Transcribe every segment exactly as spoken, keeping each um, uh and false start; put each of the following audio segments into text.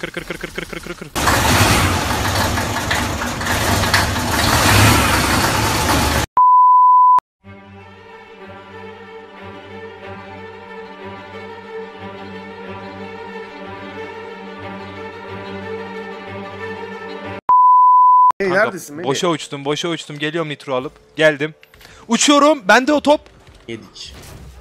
kır kır kır kır kır kır kır kır. Hey, Kanka, neredesin Melih? boşa uçtum, boşa uçtum. Geliyorum nitro alıp. Geldim. Uçuyorum. Bende o top. Yedik.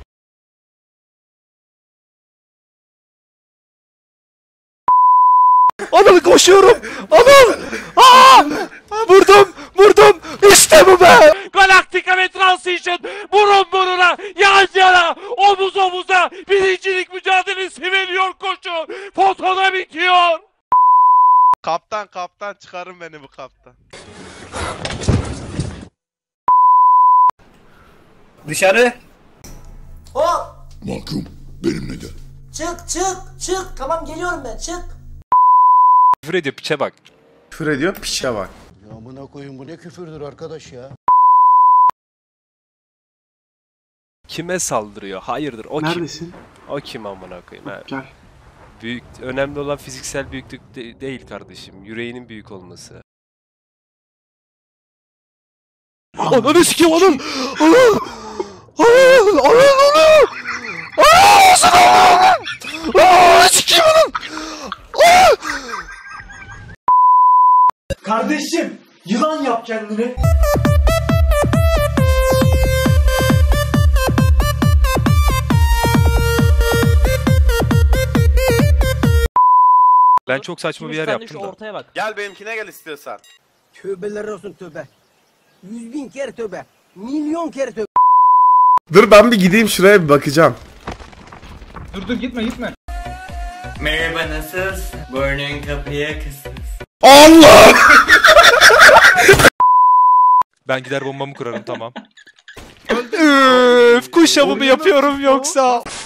Anıl koşuyorum. Anıl. Aa! Vurdum, vurdum. İşte bu be. Galaktika ve Transition burun buruna, yan yana, omuz omuza birincilik mücadelesi veriyor koşu. Fotona bitiyor. Kaptan kaptan çıkarın beni bu kaptan. Dışarı. Hop! Mahkum benimle gel. Çık çık çık. Tamam geliyorum ben çık. Küfür ediyor piçe bak. Küfür ediyor, piçe bak. Ya amına koyun bu ne küfürdür arkadaş ya. Kime saldırıyor? Hayırdır o kim? Neredesin? O kim amına koyayım ha? Gel. Büyük, önemli olan fiziksel büyüklük de- değil kardeşim. Yüreğinin büyük olması. Ananı sikeyim Anıl! Anıl! Anıl! Anıl! Anıl! Anıl! Sana Anıl! Anıl! Sikeyim Anıl! Anıl! Kardeşim, yılan yap kendini. Ben çok saçma bir yer yaptım da. Ortaya bak. Gel benimkine gel istiyorsan. Tövbeler olsun tövbe. Yüz bin kere tövbe. Milyon kere tövbe. Dur ben bir gideyim şuraya bir bakacağım. Dur dur gitme gitme. Merhaba nasılsın? Burnun kapıya kısılsın. Allah! Ben gider bombamı kurarım tamam. Öf, kuş avı mı yapıyorum yoksa?